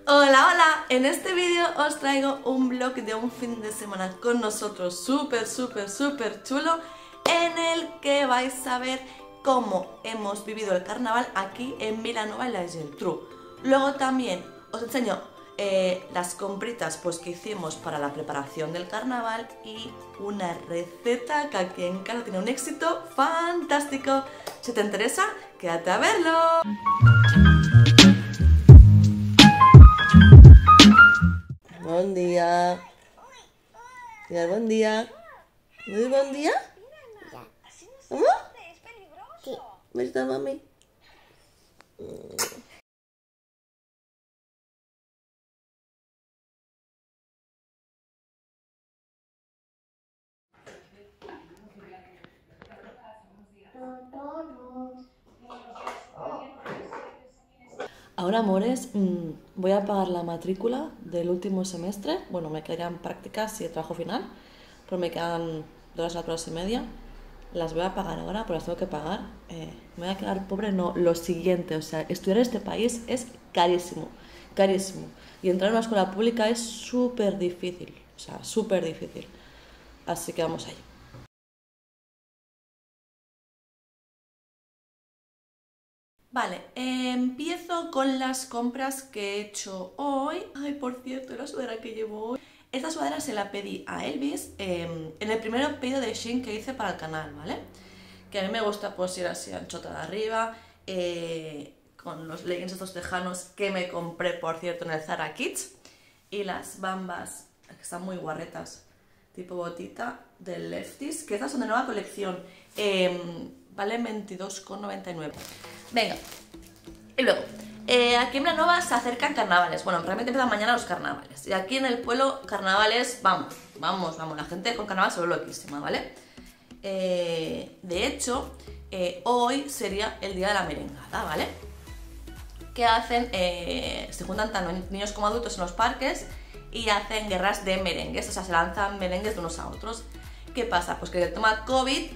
Hola, hola, en este vídeo os traigo un vlog de un fin de semana con nosotros súper chulo, en el que vais a ver cómo hemos vivido el carnaval aquí en Vilanova y la Geltrú. Luego también os enseño las compritas pues, que hicimos para la preparación del carnaval y una receta que aquí en casa tiene un éxito fantástico. Si te interesa, quédate a verlo. Buen día. Buen día. ¿Muy buen día? ¿Cómo? Sí. ¿Me está mami? Ahora, amores, voy a pagar la matrícula del último semestre. Bueno, me quedarían prácticas y el trabajo final, pero me quedan 2 horas y media. Las voy a pagar ahora, pero las tengo que pagar. Me voy a quedar pobre, no, lo siguiente. O sea, estudiar en este país es carísimo, carísimo. Y entrar en una escuela pública es súper difícil, o sea, súper difícil. Así que vamos allá. Vale, empiezo con las compras que he hecho hoy. Ay, por cierto, la sudadera que llevo hoy. Esta sudadera se la pedí a Elvis en el primer pedido de Shein que hice para el canal, ¿vale? Que a mí me gusta pues ir así anchota de arriba, con los leggings estos tejanos que me compré, por cierto, en el Zara Kids. Y las bambas, que están muy guarretas, tipo botita de Lefties, que estas son de nueva colección. Valen 22,99. Venga, y luego, aquí en Vilanova se acercan carnavales. Bueno, realmente empiezan mañana los carnavales. Y aquí en el pueblo, carnavales, vamos. La gente con carnaval se ve loquísima, ¿vale? De hecho, hoy sería el día de la merengada, ¿vale? Que hacen, se juntan tanto niños como adultos en los parques y hacen guerras de merengues, o sea, se lanzan merengues de unos a otros. ¿Qué pasa? Pues que el tema COVID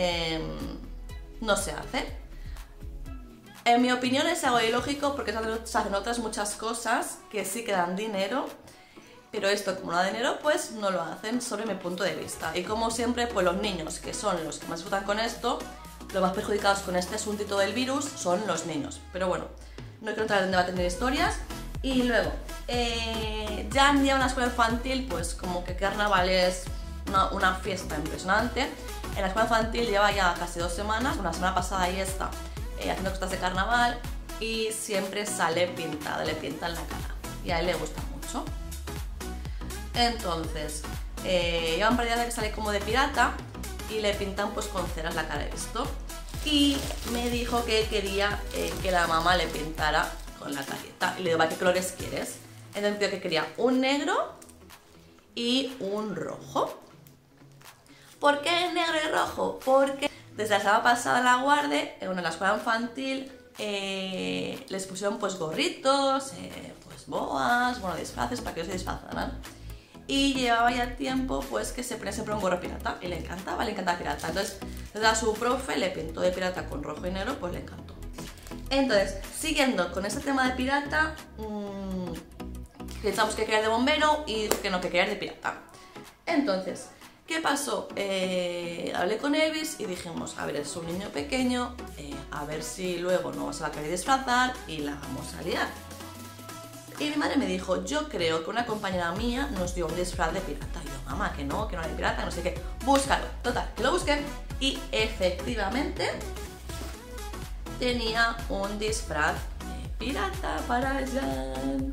no se hace. En mi opinión es algo ilógico porque se hacen otras muchas cosas que sí que dan dinero, pero esto como no da dinero pues no lo hacen, sobre mi punto de vista. Y como siempre pues los niños, que son los que más disfrutan con esto, los más perjudicados con este asuntito del virus son los niños. Pero bueno, no quiero entrar en debate ni historias. Y luego, ya en la escuela infantil pues como que carnaval es una fiesta impresionante. En la escuela infantil lleva ya casi 2 semanas, una semana pasada ahí está. Haciendo cosas de carnaval y siempre sale pintado, le pintan la cara y a él le gusta mucho. Entonces, llevan varias veces que sale como de pirata y le pintan pues con ceras la cara, he visto. Y me dijo que quería que la mamá le pintara con la careta. Y le digo, ¿qué colores quieres? Entonces me dijo que quería un negro y un rojo. ¿Por qué negro y rojo? Porque desde la semana pasada en la Guarde, en la escuela infantil, les pusieron pues gorritos, pues boas, bueno, disfraces para que ellos se disfrazaran. Y llevaba ya tiempo pues que se ponía siempre un gorro pirata y le encantaba pirata. Entonces, desde a su profe le pintó de pirata con rojo y negro, pues le encantó. Entonces, siguiendo con este tema de pirata, pensamos que quería ir de bombero y que no, que quería ir de pirata. Entonces, ¿qué pasó? Hablé con Elvis y dijimos, a ver, es un niño pequeño, a ver si luego no se va a querer disfrazar y la vamos a liar. Y mi madre me dijo, yo creo que una compañera mía nos dio un disfraz de pirata. Y yo, mamá, que no hay pirata, no sé qué, búscalo. Total, que lo busqué y efectivamente tenía un disfraz de pirata para Jan.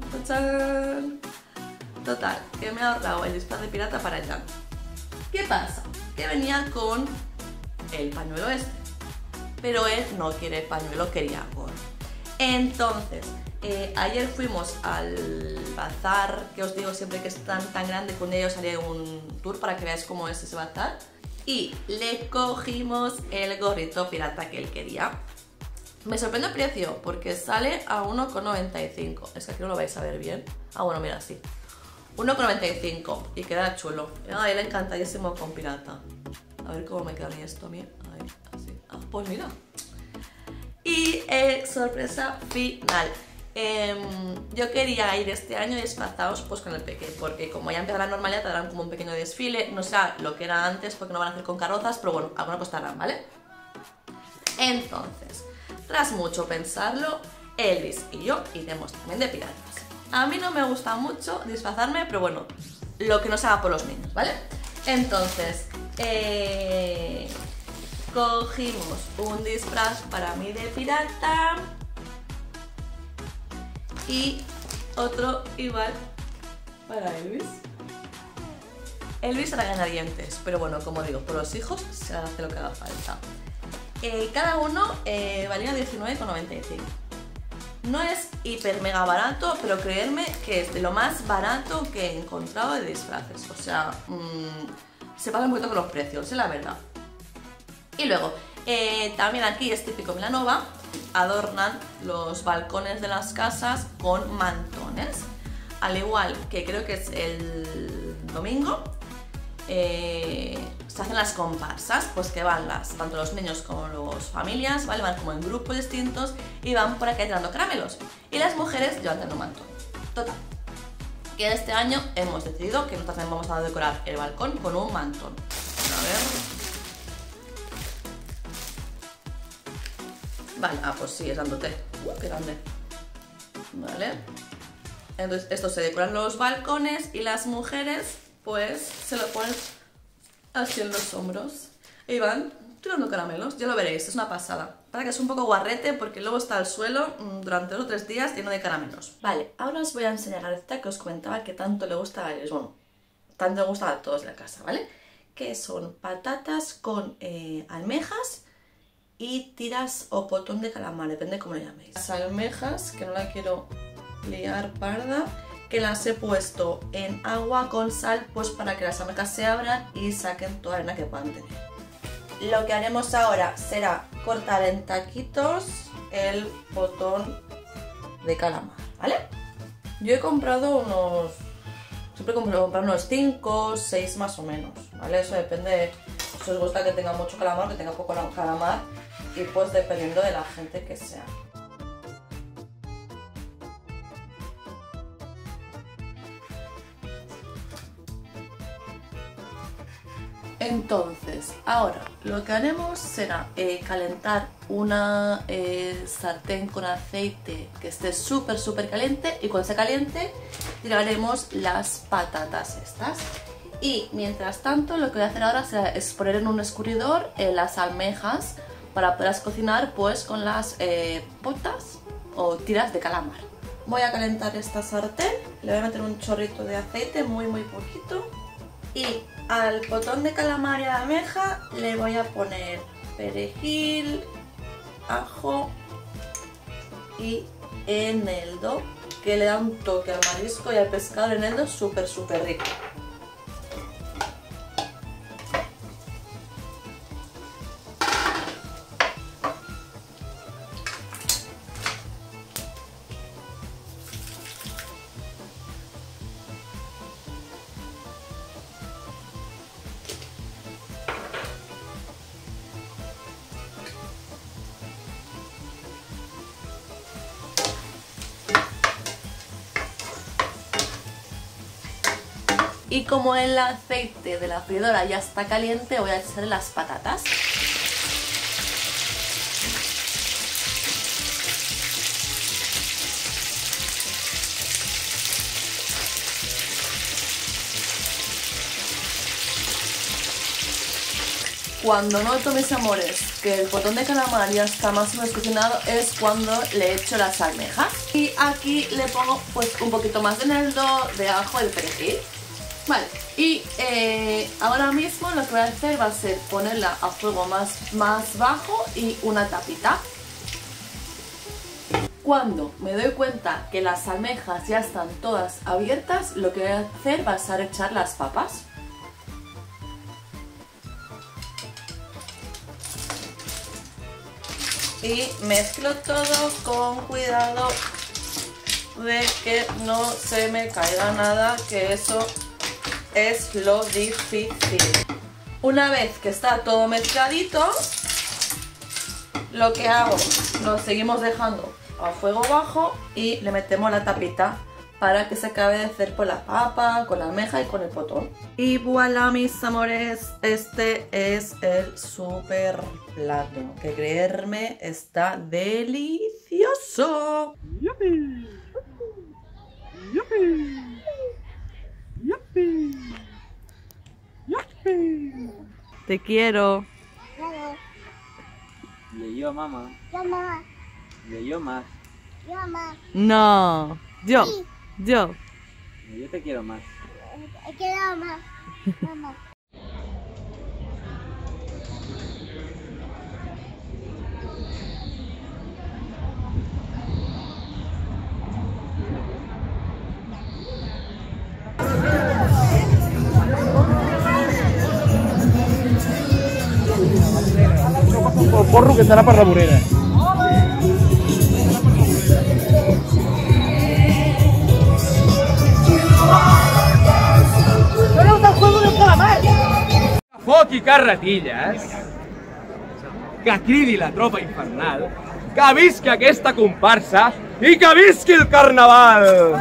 Total, que me ha ahorrado el disfraz de pirata para Jan. ¿Qué pasa? Que venía con el pañuelo este, pero él no quiere pañuelo, quería gorro. Entonces, ayer fuimos al bazar, que os digo siempre que es tan grande, que un día os haré un tour para que veáis cómo es ese bazar, y le cogimos el gorrito pirata que él quería. Me sorprende el precio, porque sale a 1,95, es que aquí no lo vais a ver bien. Ah, bueno, mira, sí. 1,95 y queda chulo. A él le encantadísimo con pirata. A ver cómo me queda esto a mí. Ahí, así. Ah, pues mira. Y sorpresa final. Yo quería ir este año disfrazados pues con el peque, porque como ya empieza la normalidad te darán como un pequeño desfile, no sé lo que era antes porque no van a hacer con carrozas, pero bueno, alguna pues estarán, ¿vale? Entonces, tras mucho pensarlo, Elvis y yo iremos también de piratas. A mí no me gusta mucho disfrazarme, pero bueno, lo que no se haga por los niños, ¿vale? Entonces, cogimos un disfraz para mí de pirata y otro igual para Elvis. Elvis hará dientes, pero bueno, como digo, por los hijos se hace lo que haga falta. Cada uno valía 19,95. No es hiper mega barato, pero creedme que es de lo más barato que he encontrado de disfraces. O sea, se pasa un poquito con los precios, la verdad. Y luego, también aquí es típico Milanova, adornan los balcones de las casas con mantones. Al igual que creo que es el domingo, se hacen las comparsas, pues que van tanto los niños como las familias, ¿vale? Van como en grupos distintos y van por aquí tirando caramelos. Y las mujeres llevan un mantón. Total, que este año hemos decidido que nosotros también vamos a decorar el balcón con un mantón. A ver. Vale, pues sí, es grandote. Qué grande. Vale. Entonces, esto se decoran los balcones y las mujeres, pues, se lo ponen así en los hombros y van tirando caramelos. Ya lo veréis, es una pasada. Para que es un poco guarrete porque luego está al suelo durante 2 o 3 días lleno de caramelos. Vale, ahora os voy a enseñar la receta que os comentaba que tanto le gusta a ellos, bueno, tanto le gusta a todos de la casa, ¿vale? Que son patatas con almejas y tiras o potón de calamar, depende cómo lo llaméis. Las almejas, que no la quiero liar parda, que las he puesto en agua con sal, pues para que las almejas se abran y saquen toda la arena que puedan tener. Lo que haremos ahora será cortar en taquitos el potón de calamar, ¿vale? Yo he comprado unos... siempre comprar unos 5 o 6 más o menos, ¿vale? Eso depende si os gusta que tenga mucho calamar o que tenga poco calamar, y pues dependiendo de la gente que sea. Entonces, ahora lo que haremos será calentar una sartén con aceite que esté súper caliente, y cuando se caliente tiraremos las patatas estas. Y mientras tanto lo que voy a hacer ahora será es poner en un escurridor las almejas para poderlas cocinar pues con las potas o tiras de calamar. Voy a calentar esta sartén, le voy a meter un chorrito de aceite, muy poquito. Y al potón de calamar y a la almeja le voy a poner perejil, ajo y eneldo, que le da un toque al marisco y al pescado. El eneldo es súper rico. Y como el aceite de la freidora ya está caliente, voy a echar las patatas. Cuando noto, mis amores, que el potón de calamar ya está más o menos cocinado, es cuando le echo las almejas. Y aquí le pongo pues un poquito más de eneldo, de ajo y de perejil. Vale, y ahora mismo lo que voy a hacer va a ser ponerla a fuego más bajo y una tapita. Cuando me doy cuenta que las almejas ya están todas abiertas, lo que voy a hacer va a ser echar las papas. Y mezclo todo con cuidado de que no se me caiga nada, que eso es lo difícil. Una vez que está todo mezcladito, lo que hago, lo seguimos dejando a fuego bajo y le metemos la tapita para que se acabe de hacer con la papa, con la almeja y con el potón. Y voilà, mis amores, este es el super plato, que creerme está delicioso. ¡Yupi! ¡Yupi! ¡Yupi! ¡Yupi! Te quiero. Y yo, mamá. Mamá, Y yo más. mamá, No, yo. Y yo te quiero más. quiero más. Mamá. Porro que estará para la morera. Foc i carretilles, que cridi la tropa infernal, que visqui aquesta comparsa i que visqui el carnaval!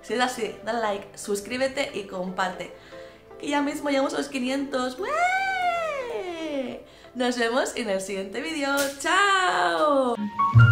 Si es así, dale like, suscríbete y comparte. Que ya mismo llegamos a los 500. ¡Ué! Nos vemos en el siguiente vídeo. ¡Chao!